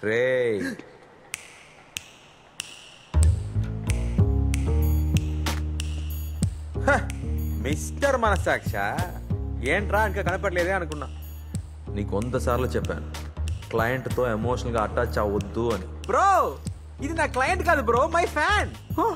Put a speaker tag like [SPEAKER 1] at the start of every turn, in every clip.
[SPEAKER 1] రే mister మనసాక్ష ఏంట్రా ఇంకా కనపడలేదే అనుకున్నా. నీకు 100 సార్లు చెప్పాను క్లయింట్తో ఎమోషనల్గా అటాచ్ అవ్వద్దు అని. బ్రో ఇది నా క్లయింట్ కాదు బ్రో, మై ఫ్యాన్.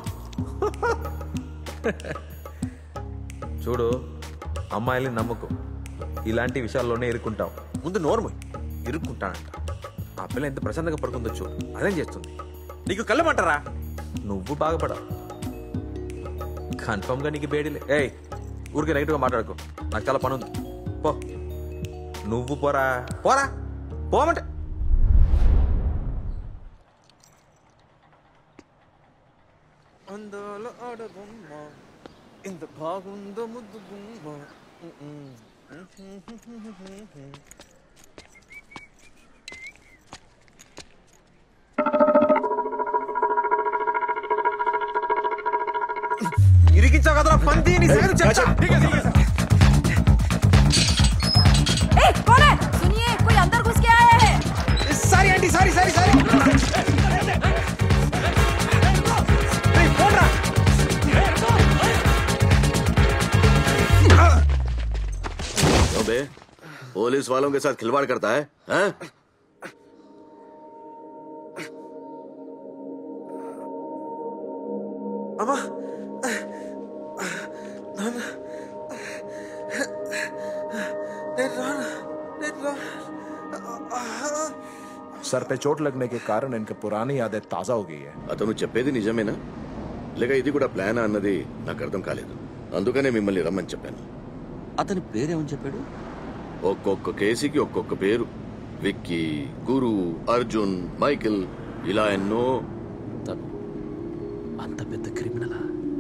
[SPEAKER 1] చూడు అమ్మాయిల్ని నమ్మకు, ఇలాంటి విషయాల్లోనే ఇరుక్కుంటావు. ముందు నోర్ము ఇరుక్కుంటానంట. ఆ పిల్ల ఎంత ప్రశాంతంగా పడుకుందో చూడు, అదేం చేస్తుంది. నీకు కళ్ళమంటారా? నువ్వు బాగుపడవు కన్ఫర్మ్గా, నీకు బేడీలే. ఏయ్ ఊరికే నెగిటివ్గా మాట్లాడుకో, నాకు చాలా పని ఉంది. పో నువ్వు పోరా పోరా పోమంటే. అందాల ఆడబొమ్మ ఎంత బాగుందో ముద్దు బొమ్మ. ఇరికించావు కదరా పంది, నీ సంగతి చెప్తా.
[SPEAKER 2] कौन है? सुनिए, कोई अंदर घुस के आया है.
[SPEAKER 1] सारी आंटी सारी सारी सारी.
[SPEAKER 3] अबे पुलिस वालों के साथ खिलवाड़ करता है, हैं?
[SPEAKER 1] अम्मा
[SPEAKER 4] सर पे चोट लगने के कारण इनके पुरानी यादें ताजा हो गई है.
[SPEAKER 3] అతను చెప్పేది నిజమేనా లేక ఇది కూడా ప్లాన్ అన్నది నాకు అర్థం కాలేదు. అందుకనే మిమ్మల్ని రమ్మని చెప్పాను.
[SPEAKER 5] అతని పేరేమని చెప్పాడు?
[SPEAKER 3] ఒక్కొక్క కేసుకి ఒక్కొక్క పేరు. విక్కీ, గురు, అర్జున్, మైకిల్, ఇలా ఎన్నో.
[SPEAKER 5] తను అంత పెద్ద క్రిమినలా?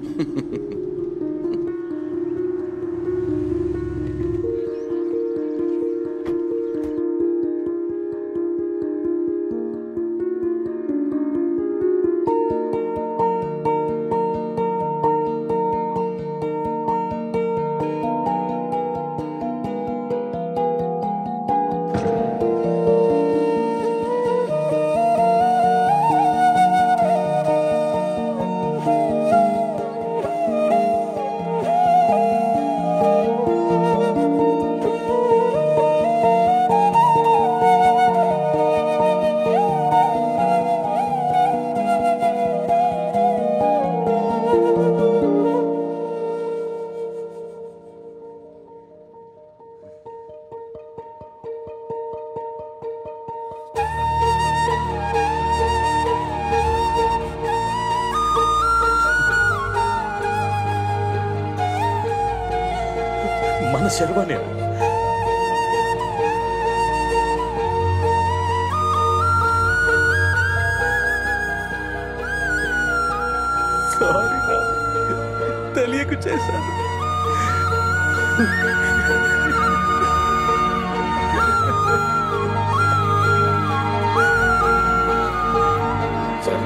[SPEAKER 5] మన శర్వానే. సారీ తెలియక చేశాను.
[SPEAKER 3] సార్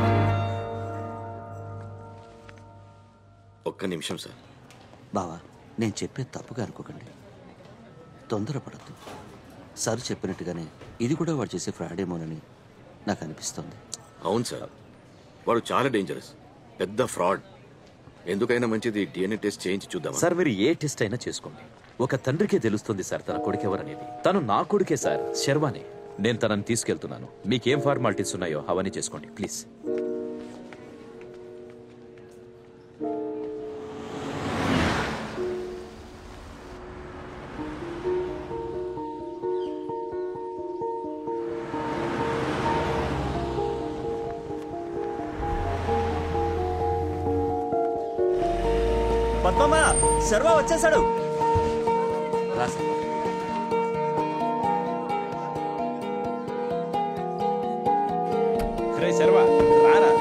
[SPEAKER 3] ఒక్క నిమిషం సార్.
[SPEAKER 5] బావా నేను చెప్పేది తప్పుగా అనుకోకండి, తొందరపడద్దు. సార్ చెప్పినట్టుగానే ఇది కూడా వాడు చేసే ఫ్రాడేమోనని నాకు అనిపిస్తుంది.
[SPEAKER 3] అవును సార్, వాడు చాలా డేంజరస్, పెద్ద ఫ్రాడ్. ఎందుకైనా మంచిది DNA టెస్ట్ చేయించి చూద్దాం
[SPEAKER 6] సార్. మీరు ఏ టెస్ట్ అయినా చేసుకోండి, ఒక తండ్రికే తెలుస్తుంది సార్ తన కొడుకెవరనేది. తను నా కొడుకే సార్, శర్వానే. నేను తనని తీసుకెళ్తున్నాను. మీకేం ఫార్మాలిటీస్ ఉన్నాయో అవన్నీ చేసుకోండి ప్లీజ్.
[SPEAKER 7] పద్మమ్మ, శర్వా వచ్చేసాడు.
[SPEAKER 1] రే శర్వా రారా.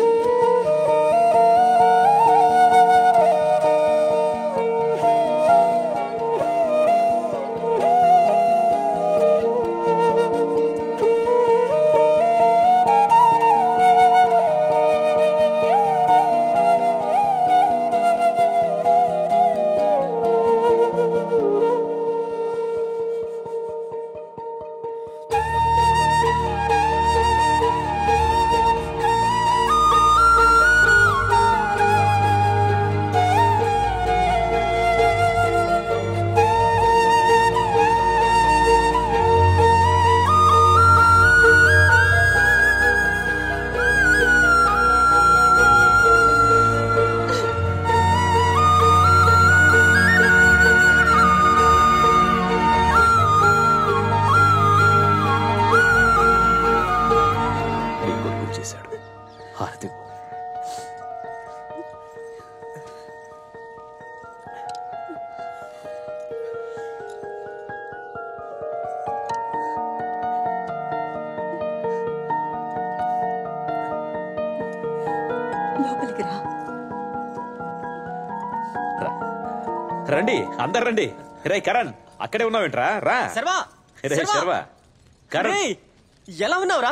[SPEAKER 6] రండి అందరు రండి. రే కరణ్ అక్కడే ఉన్నావేంట్రా? రా.
[SPEAKER 7] శర్వా
[SPEAKER 6] రే శర్వా. కరణ్
[SPEAKER 7] రేయ్, ఎలా ఉన్నావురా?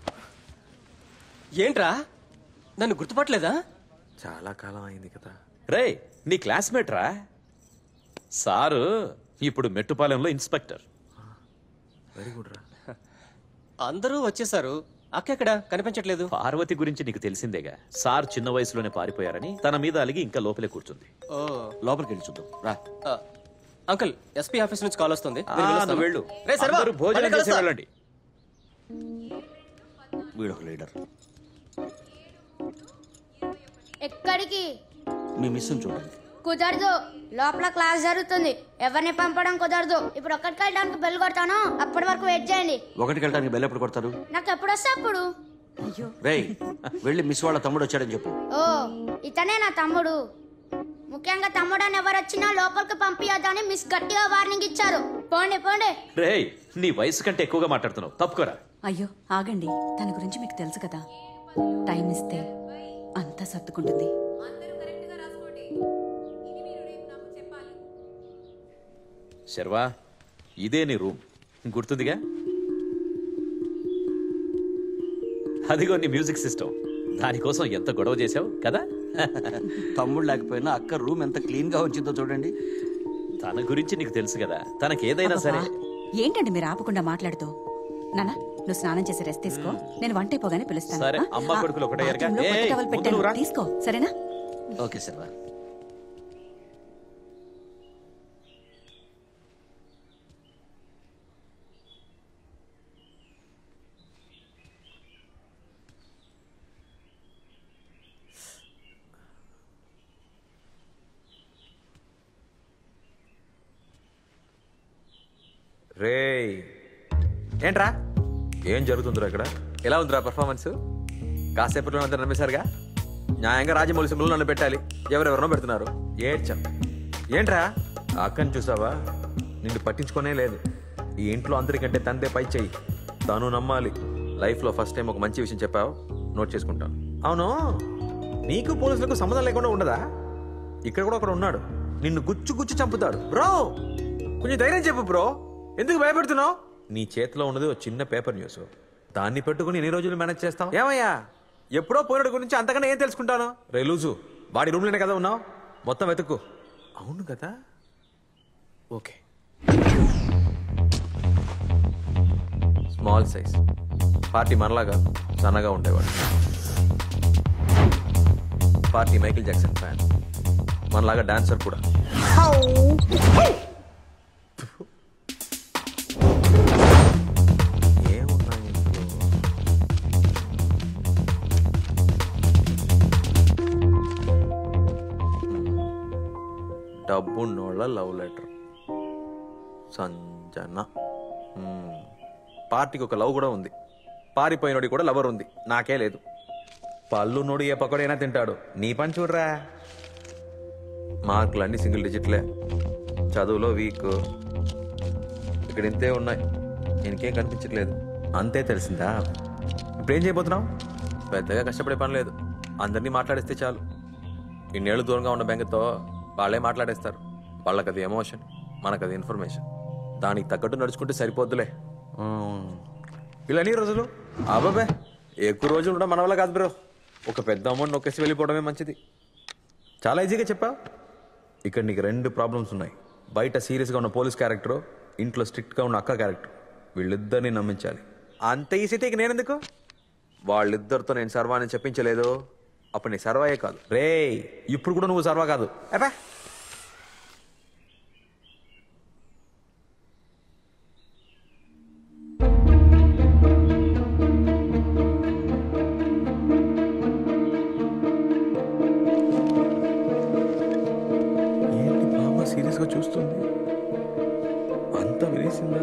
[SPEAKER 7] ఏంట్రా నన్ను గుర్తుపట్టలేదా?
[SPEAKER 1] చాలా కాలం అయింది కదా.
[SPEAKER 6] రే నీ క్లాస్మేట్ రా. సారు ఇప్పుడు మెట్టుపాలెంలో ఇన్స్పెక్టర్.
[SPEAKER 1] వెరీ గుడ్ రా.
[SPEAKER 7] అందరూ వచ్చేసారు, అక్క ఎక్కడ కనిపించట్లేదు?
[SPEAKER 6] పార్వతి గురించి నీకు తెలిసిందేగా. సార్ చిన్న వయసులోనే పారిపోయారని తన మీద అలిగి ఇంకా లోపలే కూర్చుంది.
[SPEAKER 7] ఓ
[SPEAKER 5] లోపలికి వెళ్ళి చూద్దాం రా.
[SPEAKER 7] ఆ, అంకుల్ ఎస్పీ ఆఫీస్ నుంచి కాల్ వస్తుంది.
[SPEAKER 6] ఆ,
[SPEAKER 7] మీరు వెళ్ళొస్తాను.
[SPEAKER 6] నువ్వు వెళ్ళు.
[SPEAKER 7] రే శర్వా,
[SPEAKER 6] అందరూ భోజనం
[SPEAKER 7] మళ్ళీ
[SPEAKER 6] చేసి
[SPEAKER 7] కలుస్తా.
[SPEAKER 6] వెళ్ళండి.
[SPEAKER 5] వీడొక లీడర్.
[SPEAKER 8] ఎక్కడికి?
[SPEAKER 5] మీ మిస్సుని చూడండి.
[SPEAKER 8] కుదరదు, లోపల క్లాస్ జరుగుతుంది, ఎవరిని పంపడం కుదరదు. ఇప్పుడు ఒక్కడికి వెళ్ళడానికి బెల్ కొడతాను, అప్పటి వరకు వెయిట్ చేయండి.
[SPEAKER 5] ఒకటికి వెళ్ళడానికి బెల్ ఎప్పుడు కొడతారు?
[SPEAKER 8] నాకు ఎప్పుడు వస్తే అప్పుడు.
[SPEAKER 5] రేయ్ వెళ్ళి మిస్ వాళ్ళ తమ్ముడు వచ్చాడని చెప్పు.
[SPEAKER 8] ఓ ఇతనే నా తమ్ముడు. ముఖ్యంగా తమ్ముడు అని ఎవరు వచ్చినా లోపలికి పంపించొద్దని మిస్ గట్టిగా వార్నింగ్ ఇచ్చారు. పోండి పోండి.
[SPEAKER 6] రేయ్ నీ వయసు కంటే ఎక్కువగా మాట్లాడుతున్నావు, తప్పుకోరా.
[SPEAKER 2] అయ్యో ఆగండి, తన గురించి మీకు తెలుసు కదా. టైం ఇస్తే అంతా సర్దుకుంటుంది.
[SPEAKER 6] శర్వా ఇదే నీ రూమ్, గుర్తుందిగా? అదిగో నీ మ్యూజిక్ సిస్టమ్. దానికోసం ఎంత గొడవ చేసావు కదా.
[SPEAKER 5] తమ్ముడు లేకపోయినా అక్క రూమ్ ఎంత క్లీన్ గా వచ్చిందో చూడండి.
[SPEAKER 6] తన గురించి నీకు తెలుసు కదా, తనకేదైనా సరే.
[SPEAKER 2] ఏంటండి మీరు ఆపకుండా మాట్లాడుతూ? నాన్న నువ్వు స్నానం చేసి రెస్ట్ తీసుకో, నేను వంట అయిపోగానే పిలుస్తాను.
[SPEAKER 6] సరే,
[SPEAKER 2] ఆ?
[SPEAKER 6] అమ్మ కొడుకులు ఒకటే ఎరగా.
[SPEAKER 2] బాత్రూంలో కొత్త
[SPEAKER 6] ఏయ్,
[SPEAKER 2] టవల్
[SPEAKER 6] ముందు
[SPEAKER 2] పెట్టాను,
[SPEAKER 6] నువ్వు రా.
[SPEAKER 2] తీసుకో సరేనా?
[SPEAKER 5] ఓకే శర్వా.
[SPEAKER 1] రేయ్ ఏంట్రా, ఏం జరుగుతుందిరా ఇక్కడ? ఎలా ఉందిరా పర్ఫార్మెన్స్? కాసేపట్లో అంతా నమ్మేశారుగా. న్యాయంగా రాజమౌళి సింబుల్ నన్ను పెట్టాలి, ఎవరెవరినో పెడుతున్నారు. ఏడ్చాం. ఏంట్రా ఆ అక్కని చూసావా? నిన్ను పట్టించుకోనే లేదు. ఈ ఇంట్లో అందరికంటే తందే పై చెయ్యి. తను నమ్మాలి. లైఫ్లో ఫస్ట్ టైం ఒక మంచి విషయం చెప్పావు, నోట్ చేసుకుంటాను. అవును, నీకు పోలీసులకు సంబంధం లేకుండా ఉండదా? ఇక్కడ కూడా ఒకడు ఉన్నాడు, నిన్ను గుచ్చు గుచ్చు చంపుతాడు. బ్రో కొంచెం ధైర్యం చెప్పు బ్రో, ఎందుకు భయపెడుతున్నావు? నీ చేతిలో ఉన్నది ఒక చిన్న పేపర్ న్యూస్, దాన్ని పెట్టుకుని ఎన్ని రోజులు మేనేజ్ చేస్తావు? ఏమయ్యా, ఎప్పుడో పోయినడు గురించి అంతకన్నా ఏం తెలుసుకుంటాను? రే లూజు, వాడి రూమ్లోనే కదా ఉన్నావు, మొత్తం వెతుక్కు. అవును కదా, ఓకే. స్మాల్ సైజ్ పార్టీ, మనలాగా సన్నగా ఉండేవాడు. పార్టీ మైకిల్ జాక్సన్ ఫ్యాన్, మనలాగా డాన్సర్ కూడా. ఏమున్నాయి ఇందులో? డబ్బున్నోళ్ళ లవ్ లెటర్, సంజన. పార్టీకి ఒక లవ్ కూడా ఉంది, పారిపోయినోడి కూడా లవర్ ఉంది, నాకే లేదు. పళ్ళు నోడు ఏ పకోడైనా తింటాడు, నీ పని చూడరా. మార్కులు అన్ని సింగిల్ డిజిట్లే, చదువులో వీక్. ఇక్కడ ఇంతే ఉన్నాయి, ఇంకేం కనిపించట్లేదు. అంతే తెలిసిందా? ఇప్పుడేం చేయబోతున్నావు? పెద్దగా కష్టపడే పని లేదు, అందరినీ మాట్లాడేస్తే చాలు. ఇన్నేళ్ళు దూరంగా ఉన్న బెంగతో వాళ్ళే మాట్లాడేస్తారు. వాళ్ళకి అది ఎమోషన్, మనకు అది ఇన్ఫర్మేషన్. దానికి తగ్గట్టు నడుచుకుంటే సరిపోద్దులే. ఇలా ఎన్ని రోజులు? అబ్బాబే ఎక్కువ రోజులు కూడా మన వల్ల కాదు బ్రో. ఒక పెద్ద అమౌంట్ నొక్కేసి వెళ్ళిపోవడమే మంచిది. చాలా ఈజీగా చెప్పావు. ఇక్కడ నీకు 2 ప్రాబ్లమ్స్ ఉన్నాయి. బయట సీరియస్గా ఉన్న పోలీస్ క్యారెక్టరు, ఇంట్లో స్ట్రిక్ట్గా ఉన్న అక్క క్యారెక్టర్. వీళ్ళిద్దరిని నమ్మించాలి. అంత ఈజీ అయితే ఇక నేనెందుకు? వాళ్ళిద్దరితో నేను సర్వా అని చెప్పించలేదు, అప్పుడు నీ సర్వాయే కాదు. రే ఇప్పుడు కూడా నువ్వు సర్వా కాదు. అబ్బా ఏంటి బామ్మ సీరియస్గా చూస్తుంది? అంత వినేసిందా?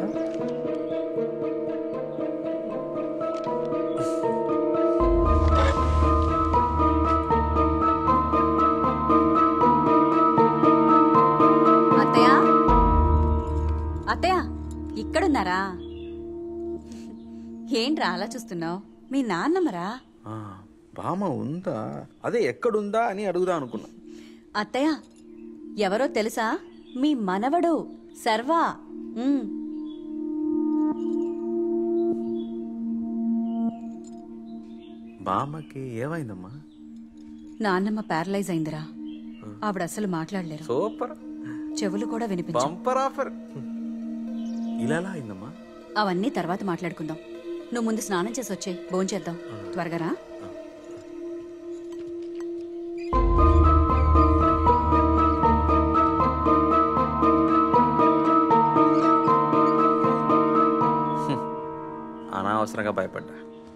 [SPEAKER 2] అత్తయ్య, అత్తయ్య ఇక్కడున్నారా? ఏంట్రా అలా చూస్తున్నావు? మీ నాన్నమ్మరా?
[SPEAKER 1] బామ్మ ఉందా? అదే ఎక్కడుందా అని అడుగుదా అనుకున్నా.
[SPEAKER 2] అత్తయ్య ఎవరో తెలుసా? మీ మనవడు సర్వా.
[SPEAKER 1] బామ్మకి ఏమైందమ్మా?
[SPEAKER 2] నాన్నమ్మ ప్యారలైజ్ అయిందిరా. ఆవిడ అసలు మాట్లాడలేరు.
[SPEAKER 1] సూపర్.
[SPEAKER 2] చెవులు కూడా వినిపించవు.
[SPEAKER 1] Bumper offer. ఇలా ఎలా అయిందమ్మా?
[SPEAKER 2] అవన్నీ తర్వాత మాట్లాడుకుందాం. నువ్వు ముందు స్నానం చేసి వచ్చే భోంచేద్దాం. త్వరగా రా.
[SPEAKER 1] అనవసరంగా భయపడ్డా.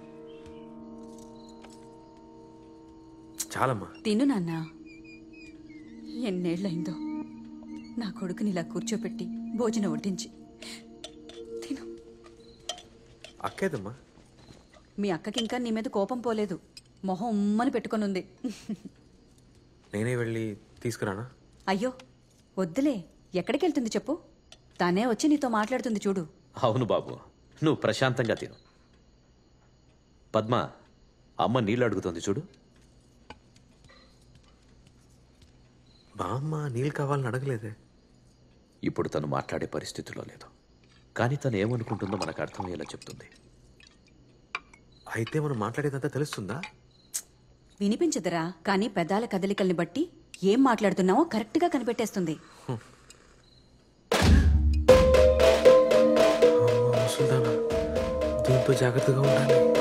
[SPEAKER 1] చాలమ్మా.
[SPEAKER 2] తిను నాన్న. ఎన్నేళ్లయిందో నా కొడుకుని ఇలా కూర్చోపెట్టి భోజనం వడ్డించి. తిను.
[SPEAKER 1] అక్కేదమ్మా?
[SPEAKER 2] మీ అక్కకి ఇంకా నీ మీద కోపం పోలేదు. మొహం ఉమ్మని పెట్టుకొనుంది.
[SPEAKER 1] నేనే వెళ్ళి తీసుకురానా?
[SPEAKER 2] అయ్యో వద్దులే. ఎక్కడికి వెళ్తుంది చెప్పు. తనే వచ్చి నీతో మాట్లాడుతుంది చూడు.
[SPEAKER 6] అవును బాబు, నువ్వు ప్రశాంతంగా తిను. పద్మ, అమ్మ నీళ్ళు అడుగుతుంది చూడు.
[SPEAKER 1] బామ్మ నీళ్ళు కావాలని అడగలేదే.
[SPEAKER 6] ఇప్పుడు తను మాట్లాడే పరిస్థితిలో లేదు, కానీ తను ఏమనుకుంటుందో మనకు అర్థమయ్యేలా చెప్తుంది.
[SPEAKER 1] అయితే మనం మాట్లాడేదంతా తెలుస్తుందా?
[SPEAKER 2] వినిపించదురా, కానీ పెదాల కదలికల్ని బట్టి ఏం మాట్లాడుతున్నావో కరెక్ట్గా కనిపెట్టేస్తుంది.
[SPEAKER 1] దీంతో జాగ్రత్తగా ఉండాలి.